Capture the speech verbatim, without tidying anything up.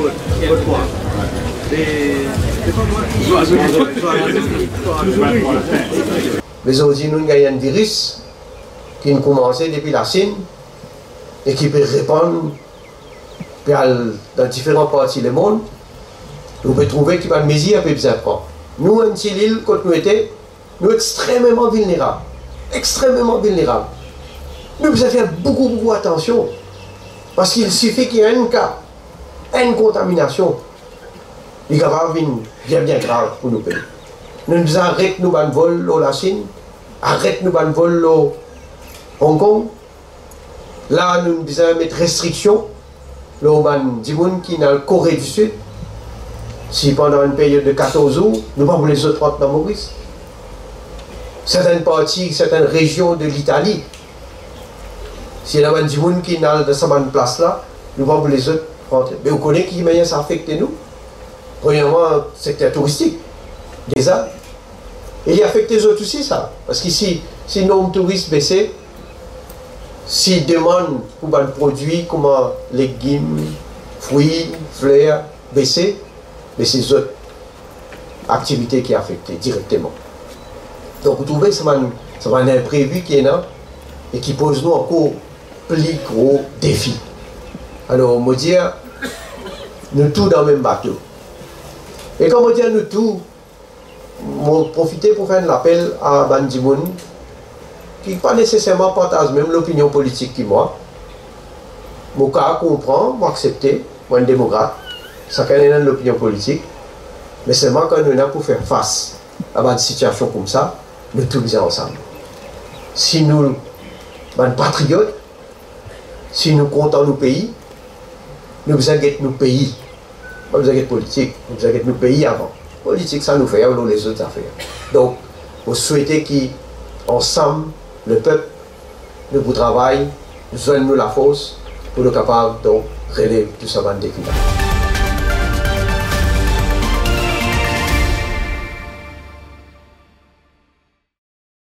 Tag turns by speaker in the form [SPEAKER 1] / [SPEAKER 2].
[SPEAKER 1] Mais aujourd'hui, nous avons un virus qui a commencé depuis la Chine et qui peut répandre dans différentes parties du monde. Nous pouvons trouver qu'il y a une mesure un peu plus importante. Nous, en Chili, quand nous étions, nous sommes extrêmement vulnérables. Extrêmement vulnérables. Nous devons faire beaucoup, beaucoup attention. Parce qu'il suffit qu'il y ait un cas, une contamination, il y a bien, bien grave pour nous pays. Nous devons arrêter nos vols au la Chine, arrêter nos vols au Hong Kong. Là, nous devons mettre restrictions. Le gens qui est dans la Corée du Sud, si pendant une période de quatorze jours, nous ne pouvons pas les autres rentrer dans Maurice. Certaines parties, certaines régions de l'Italie, si il y a des gens qui sont dans cette place-là, nous ne pouvons pas les autres rentrer. Mais vous connaissez qui manière ça affecte nous? Premièrement, le secteur touristique, déjà. Et il affecte les autres aussi, ça. Parce qu'ici, si le nombre de touristes baisse, s'ils demandent pour un produit comme légumes, fruits, fleurs, baisser, mais c'est les autres activités qui sont affectées directement. Donc vous trouvez que c'est un imprévu qui est là et qui pose nous encore plus gros défis. Alors on va dire, nous tous dans le même bateau. Et quand on dit nous tous, on profite pour faire un appel à Bandimoun qui pas nécessairement partage même l'opinion politique que moi. Mon cas comprend, moi accepter, moi un démocrate, chacun a l'opinion politique, mais seulement quand nous sommes pour faire face à une situation comme ça, nous tous bien ensemble. Si nous sommes patriotes, si nous comptons nos pays, nous besoin de nos pays. Pas besoin de politique, nous besoin de nos pays avant. Politique, ça nous fait, ou les autres affaires. Donc, vous souhaitez qu'ensemble, le peuple, nous pour travail, nous joignons la force pour être capable de relever tout ça dans le défi.